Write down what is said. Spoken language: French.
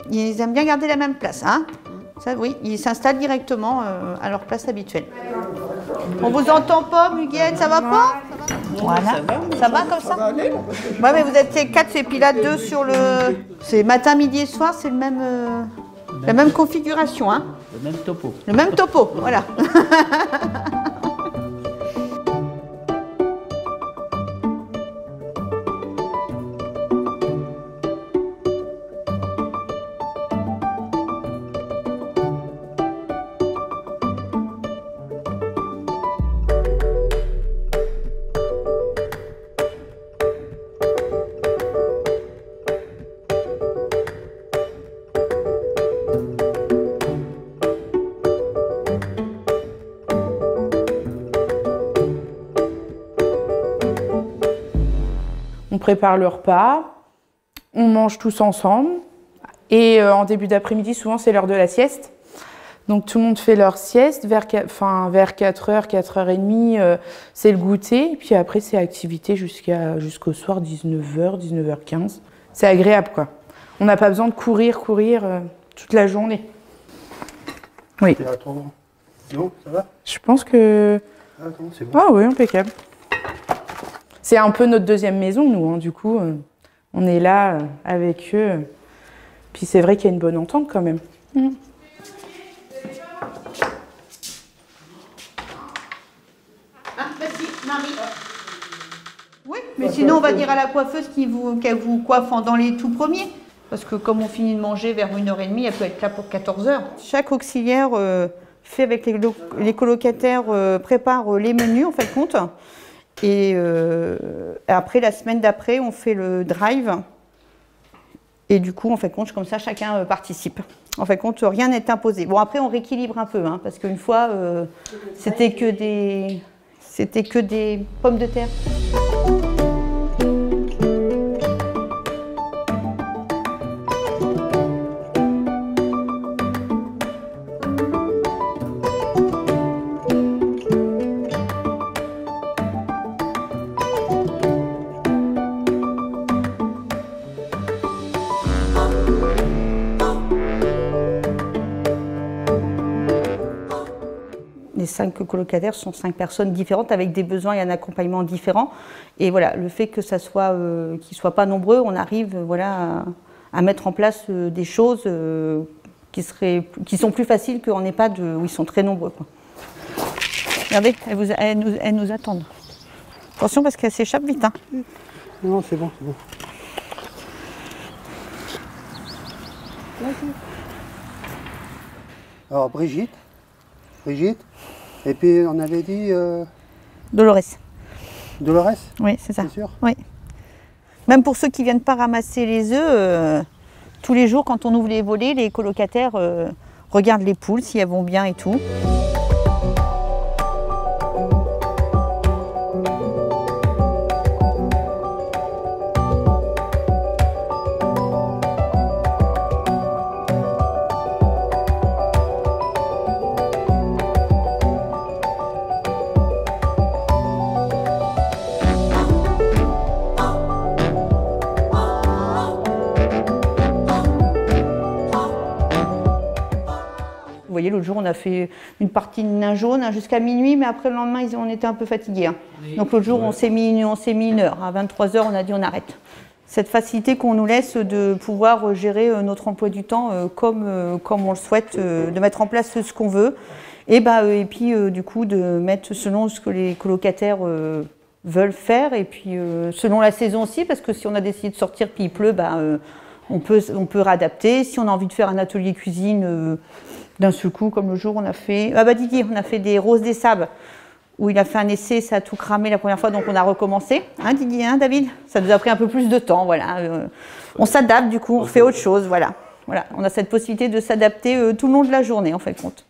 Ils aiment bien garder la même place, hein. Ça, oui, ils s'installent directement à leur place habituelle. On vous entend pas, Muguette, ça va pas? Voilà. Ça va comme ça? Ouais, mais vous êtes 4 et puis là 2 sur le... C'est matin, midi et soir, c'est le même, la même configuration, hein. Le même topo. Le même topo, voilà. On prépare le repas, on mange tous ensemble et en début d'après-midi, souvent c'est l'heure de la sieste. Donc tout le monde fait leur sieste, vers 4h, 4h30, c'est le goûter. Et puis après c'est activité jusqu'au soir, 19h, 19h15. C'est agréable quoi. On n'a pas besoin de courir toute la journée. Oui. Non, ça va? Je pense que... Attends, c'est bon. Ah oui, impeccable. C'est un peu notre deuxième maison, nous, hein. Du coup, on est là avec eux. Puis c'est vrai qu'il y a une bonne entente quand même. Mmh. Ah, vas-y, Marie. Oui, mais sinon on va dire à la coiffeuse qu'elle vous coiffe dans les tout premiers. Parce que comme on finit de manger vers 1h30, elle peut être là pour 14h. Chaque auxiliaire fait avec les colocataires, prépare les menus en fait compte. Et après, la semaine d'après, on fait le drive. Et du coup, en fait compte, comme ça, chacun participe. En fait compte, rien n'est imposé. Bon, après, on rééquilibre un peu, hein, parce qu'une fois, c'était que des pommes de terre. Les 5 colocataires sont 5 personnes différentes avec des besoins et un accompagnement différent. Et voilà, le fait que ça soit, qu'ils ne soient pas nombreux, on arrive voilà, à mettre en place des choses qui sont plus faciles qu'en EHPAD où ils sont très nombreux, quoi. Regardez, elles nous attendent. Attention parce qu'elles s'échappent vite, hein. Non, c'est bon, c'est bon. Alors, Brigitte. Et puis, on avait dit... Dolores. Dolores? Oui, c'est ça. C'est sûr? Oui. Même pour ceux qui ne viennent pas ramasser les œufs, tous les jours, quand on ouvre les volets, les colocataires regardent les poules, si elles vont bien et tout. Vous voyez, l'autre jour, on a fait une partie de nain jaune jusqu'à minuit, mais après le lendemain, on était un peu fatigués. Hein. Donc l'autre jour, on s'est mis 1 heure. À 23h, on a dit on arrête. Cette facilité qu'on nous laisse de pouvoir gérer notre emploi du temps comme on le souhaite, de mettre en place ce qu'on veut. Et puis, du coup, de mettre selon ce que les colocataires veulent faire. Et puis, selon la saison aussi, parce que si on a décidé de sortir puis il pleut, on peut réadapter. Si on a envie de faire un atelier cuisine... d'un seul coup, comme le jour, on a fait... Didier, on a fait des roses des sables, où il a fait un essai, ça a tout cramé la première fois, donc on a recommencé. Hein, Didier, hein, David? Ça nous a pris un peu plus de temps, voilà. On s'adapte, du coup, on fait autre chose, voilà. On a cette possibilité de s'adapter tout le long de la journée, en fait, compte.